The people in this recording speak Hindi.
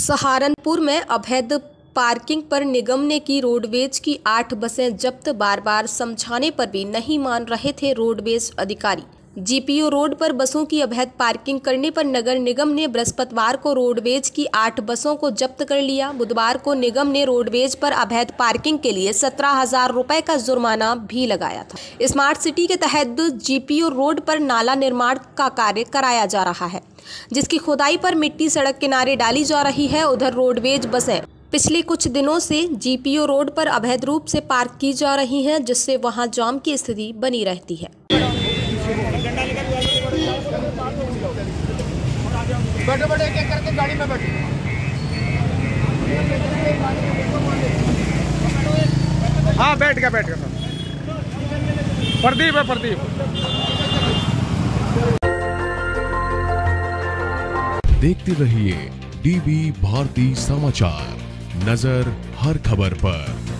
सहारनपुर में अवैध पार्किंग पर निगम ने की रोडवेज की 8 बसें जब्त। बार बार समझाने पर भी नहीं मान रहे थे रोडवेज अधिकारी। जीपीओ रोड पर बसों की अवैध पार्किंग करने पर नगर निगम ने बृहस्पतिवार को रोडवेज की 8 बसों को जब्त कर लिया। बुधवार को निगम ने रोडवेज पर अवैध पार्किंग के लिए 17,000 रुपए का जुर्माना भी लगाया था। स्मार्ट सिटी के तहत जीपीओ रोड पर नाला निर्माण का कार्य कराया जा रहा है, जिसकी खुदाई पर मिट्टी सड़क किनारे डाली जा रही है। उधर रोडवेज बसें पिछले कुछ दिनों से जीपीओ रोड पर अवैध रूप से पार्क की जा रही हैं, जिससे वहां जाम की स्थिति बनी रहती है। बैठो बैठो एक एक करके गाड़ी में बैठो। हाँ बैठ गया सर। प्रदीप है प्रदीप। देखते रहिए डीबी भारती समाचार, नजर हर खबर पर।